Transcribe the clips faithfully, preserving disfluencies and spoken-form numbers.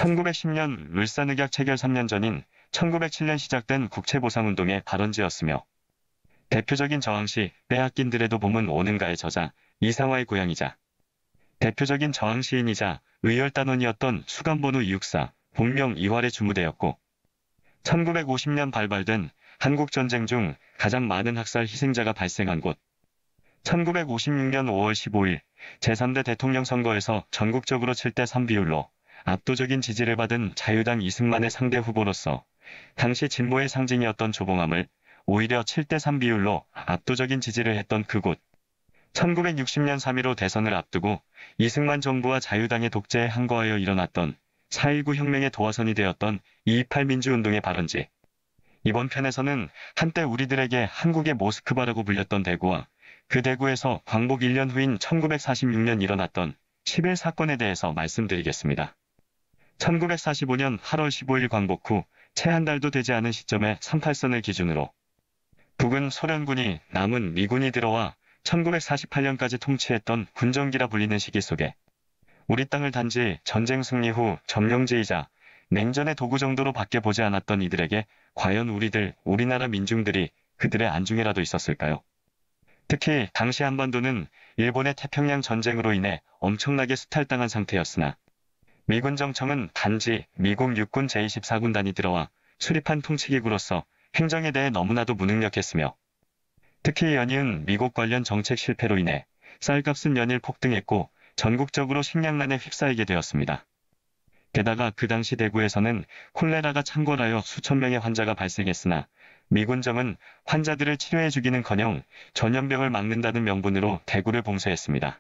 천구백십 년 울산의격 체결 삼 년 전인 천구백칠 년 시작된 국채보상운동의 발원지였으며 대표적인 저항 시 빼앗긴 들에도 봄은 오는가의 저자 이상화의 고향이자 대표적인 저항 시인이자 의열단원이었던 수감번호 이육사 본명 이활의 주무대였고 천구백오십 년 발발된 한국전쟁 중 가장 많은 학살 희생자가 발생한 곳 천구백오십육 년 오월 십오일 제삼 대 대통령 선거에서 전국적으로 칠 대 삼 비율로 압도적인 지지를 받은 자유당 이승만의 상대 후보로서 당시 진보의 상징이었던 조봉암을 오히려 칠 대 삼 비율로 압도적인 지지를 했던 그곳 천구백육십 년 삼 일오 대선을 앞두고 이승만 정부와 자유당의 독재에 항거하여 일어났던 사 일구 혁명의 도화선이 되었던 이이팔 민주운동의 발원지. 이번 편에서는 한때 우리들에게 한국의 모스크바라고 불렸던 대구와 그 대구에서 광복 일 년 후인 천구백사십육 년 일어났던 십일 사건에 대해서 말씀드리겠습니다. 천구백사십오 년 팔월 십오일 광복 후 채 한 달도 되지 않은 시점에 삼팔선을 기준으로 북은 소련군이 남은 미군이 들어와 천구백사십팔 년까지 통치했던 군정기라 불리는 시기 속에 우리 땅을 단지 전쟁 승리 후 점령지이자 냉전의 도구 정도로 밖에 보지 않았던 이들에게 과연 우리들, 우리나라 민중들이 그들의 안중에라도 있었을까요? 특히 당시 한반도는 일본의 태평양 전쟁으로 인해 엄청나게 수탈당한 상태였으나 미군 정청은 단지 미국 육군 제이십사 군단이 들어와 수립한 통치기구로서 행정에 대해 너무나도 무능력했으며 특히 연이은 미국 관련 정책 실패로 인해 쌀값은 연일 폭등했고 전국적으로 식량난에 휩싸이게 되었습니다. 게다가 그 당시 대구에서는 콜레라가 창궐하여 수천 명의 환자가 발생했으나 미군정은 환자들을 치료해 주기는커녕 전염병을 막는다는 명분으로 대구를 봉쇄했습니다.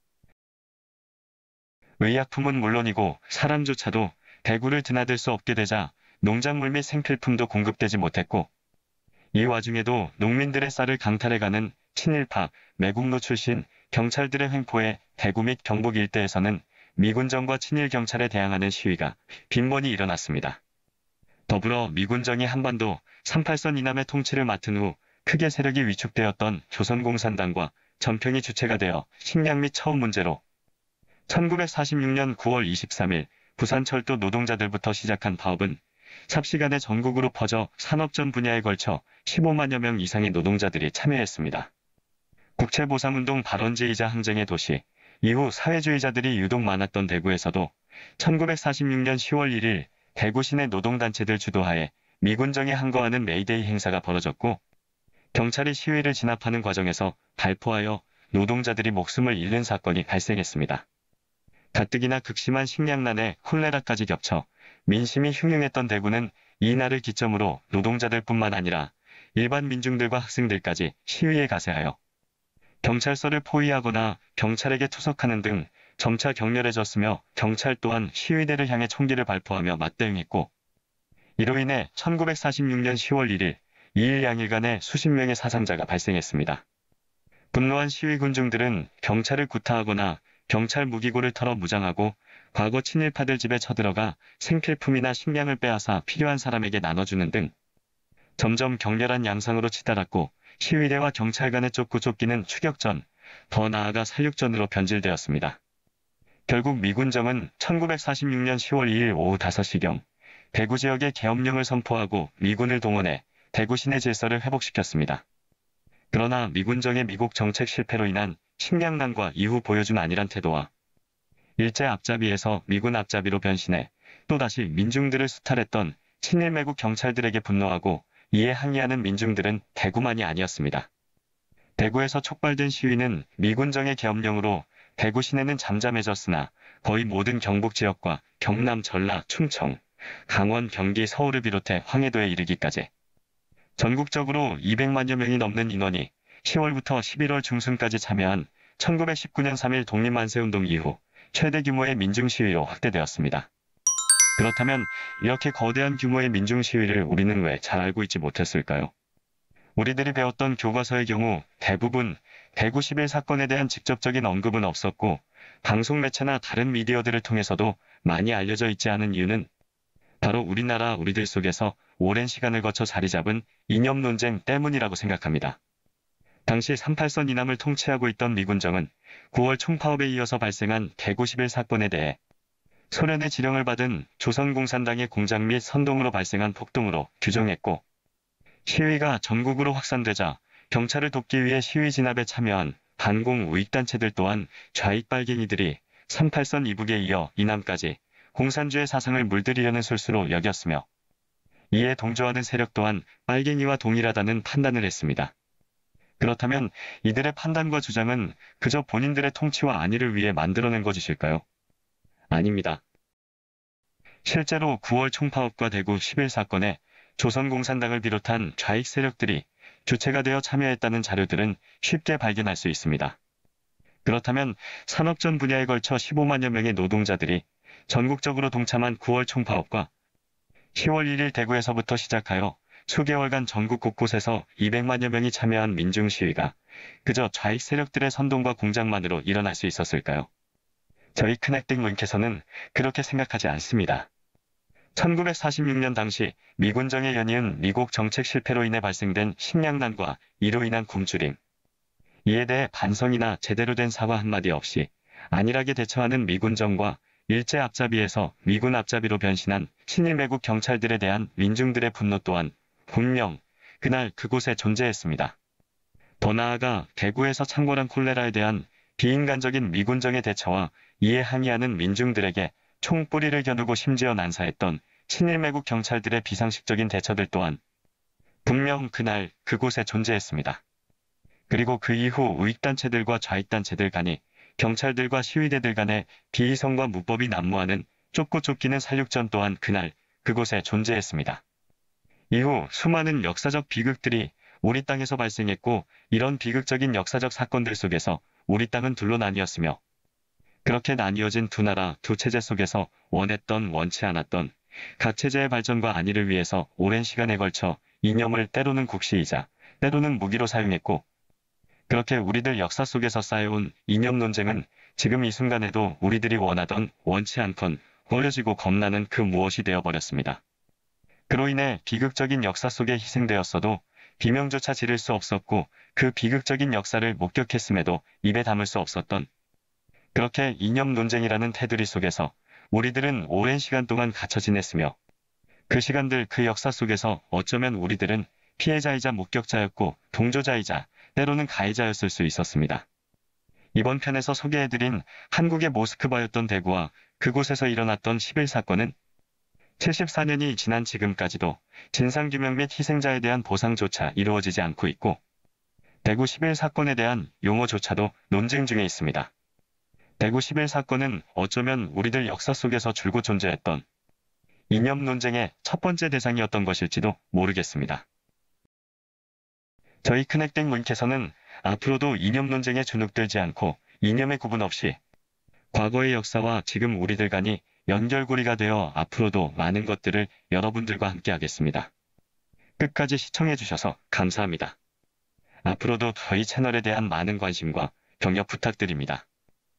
의약품은 물론이고 사람조차도 대구를 드나들 수 없게 되자 농작물 및 생필품도 공급되지 못했고 이 와중에도 농민들의 쌀을 강탈해가는 친일파, 매국노 출신 경찰들의 횡포에 대구 및 경북 일대에서는 미군정과 친일경찰에 대항하는 시위가 빈번히 일어났습니다. 더불어 미군정이 한반도 삼팔선 이남의 통치를 맡은 후 크게 세력이 위축되었던 조선공산당과 전평이 주체가 되어 식량 및 처우 문제로 천구백사십육 년 구월 이십삼일 부산철도 노동자들부터 시작한 파업은 삽시간에 전국으로 퍼져 산업 전 분야에 걸쳐 십오만여 명 이상의 노동자들이 참여했습니다. 국채보상운동 발원지이자 항쟁의 도시, 이후 사회주의자들이 유독 많았던 대구에서도 천구백사십육 년 시월 일일 대구 시내 노동단체들 주도하에 미군정에 항거하는 메이데이 행사가 벌어졌고 경찰이 시위를 진압하는 과정에서 발포하여 노동자들이 목숨을 잃는 사건이 발생했습니다. 가뜩이나 극심한 식량난에 콜레라까지 겹쳐 민심이 흉흉했던 대구는 이날을 기점으로 노동자들뿐만 아니라 일반 민중들과 학생들까지 시위에 가세하여 경찰서를 포위하거나 경찰에게 투석하는 등 점차 격렬해졌으며 경찰 또한 시위대를 향해 총기를 발포하며 맞대응했고 이로 인해 천구백사십육 년 시월 일일 이일 양일간에 수십 명의 사상자가 발생했습니다. 분노한 시위 군중들은 경찰을 구타하거나 경찰 무기고를 털어 무장하고 과거 친일파들 집에 쳐들어가 생필품이나 식량을 빼앗아 필요한 사람에게 나눠주는 등 점점 격렬한 양상으로 치달았고 시위대와 경찰 간의 쫓고 쫓기는 추격전, 더 나아가 살육전으로 변질되었습니다. 결국 미군정은 천구백사십육 년 시월 이일 오후 다섯 시경 대구 지역에 계엄령을 선포하고 미군을 동원해 대구 시내 질서를 회복시켰습니다. 그러나 미군정의 미국 정책 실패로 인한 식량난과 이후 보여준 안일한 태도와 일제 앞잡이에서 미군 앞잡이로 변신해 또다시 민중들을 수탈했던 친일매국 경찰들에게 분노하고 이에 항의하는 민중들은 대구만이 아니었습니다. 대구에서 촉발된 시위는 미군정의 계엄령으로 대구 시내는 잠잠해졌으나 거의 모든 경북 지역과 경남, 전라, 충청, 강원, 경기, 서울을 비롯해 황해도에 이르기까지 전국적으로 이백만여 명이 넘는 인원이 시월부터 십일월 중순까지 참여한 천구백십구 년 삼 일 독립만세운동 이후 최대 규모의 민중시위로 확대되었습니다. 그렇다면 이렇게 거대한 규모의 민중시위를 우리는 왜 잘 알고 있지 못했을까요? 우리들이 배웠던 교과서의 경우 대부분 대구 십일 사건에 대한 직접적인 언급은 없었고 방송 매체나 다른 미디어들을 통해서도 많이 알려져 있지 않은 이유는 바로 우리나라 우리들 속에서 오랜 시간을 거쳐 자리 잡은 이념 논쟁 때문이라고 생각합니다. 당시 삼팔선 이남을 통치하고 있던 미군정은 구월 총파업에 이어서 발생한 대구 십일 사건에 대해 소련의 지령을 받은 조선공산당의 공작 및 선동으로 발생한 폭동으로 규정했고, 시위가 전국으로 확산되자 경찰을 돕기 위해 시위 진압에 참여한 반공 우익단체들 또한 좌익 빨갱이들이 삼팔선 이북에 이어 이남까지 공산주의 사상을 물들이려는 술수로 여겼으며, 이에 동조하는 세력 또한 빨갱이와 동일하다는 판단을 했습니다. 그렇다면 이들의 판단과 주장은 그저 본인들의 통치와 안위를 위해 만들어낸 것이실까요? 아닙니다. 실제로 구월 총파업과 대구 십일 사건에 조선공산당을 비롯한 좌익 세력들이 주체가 되어 참여했다는 자료들은 쉽게 발견할 수 있습니다. 그렇다면 산업전 분야에 걸쳐 십오만여 명의 노동자들이 전국적으로 동참한 구월 총파업과 시월 일일 대구에서부터 시작하여 수개월간 전국 곳곳에서 이백만여 명이 참여한 민중시위가 그저 좌익 세력들의 선동과 공작만으로 일어날 수 있었을까요? 저희 큰액땡 문께서는 그렇게 생각하지 않습니다. 천구백사십육 년 당시 미군정에 연이은 미국 정책 실패로 인해 발생된 식량난과 이로 인한 굶주림, 이에 대해 반성이나 제대로 된 사과 한마디 없이 안일하게 대처하는 미군정과 일제 앞잡이에서 미군 앞잡이로 변신한 친일 매국 경찰들에 대한 민중들의 분노 또한 분명 그날 그곳에 존재했습니다. 더 나아가 대구에서 창궐한 콜레라에 대한 비인간적인 미군정의 대처와 이에 항의하는 민중들에게 총뿌리를 겨누고 심지어 난사했던 친일 매국 경찰들의 비상식적인 대처들 또한 분명 그날 그곳에 존재했습니다. 그리고 그 이후 우익단체들과 좌익단체들 간이 경찰들과 시위대들 간의 비이성과 무법이 난무하는 쫓고 쫓기는 살육전 또한 그날 그곳에 존재했습니다. 이후 수많은 역사적 비극들이 우리 땅에서 발생했고, 이런 비극적인 역사적 사건들 속에서 우리 땅은 둘로 나뉘었으며, 그렇게 나뉘어진 두 나라 두 체제 속에서 원했던 원치 않았던 각 체제의 발전과 안위를 위해서 오랜 시간에 걸쳐 이념을 때로는 국시이자 때로는 무기로 사용했고, 그렇게 우리들 역사 속에서 쌓여온 이념 논쟁은 지금 이 순간에도 우리들이 원하던 원치 않건 버려지고 겁나는 그 무엇이 되어버렸습니다. 그로 인해 비극적인 역사 속에 희생되었어도 비명조차 지를 수 없었고, 그 비극적인 역사를 목격했음에도 입에 담을 수 없었던 그렇게 이념 논쟁이라는 테두리 속에서 우리들은 오랜 시간 동안 갇혀 지냈으며, 그 시간들 그 역사 속에서 어쩌면 우리들은 피해자이자 목격자였고 동조자이자 때로는 가해자였을 수 있었습니다. 이번 편에서 소개해드린 한국의 모스크바였던 대구와 그곳에서 일어났던 십일 사건은 칠십사 년이 지난 지금까지도 진상규명 및 희생자에 대한 보상조차 이루어지지 않고 있고, 대구 십일 사건에 대한 용어조차도 논쟁 중에 있습니다. 대구 십일 사건은 어쩌면 우리들 역사 속에서 줄곧 존재했던 이념 논쟁의 첫 번째 대상이었던 것일지도 모르겠습니다. 저희 큰액땡 문께서는 앞으로도 이념 논쟁에 주눅들지 않고 이념의 구분 없이 과거의 역사와 지금 우리들 간이 연결고리가 되어 앞으로도 많은 것들을 여러분들과 함께 하겠습니다. 끝까지 시청해주셔서 감사합니다. 앞으로도 저희 채널에 대한 많은 관심과 격려 부탁드립니다.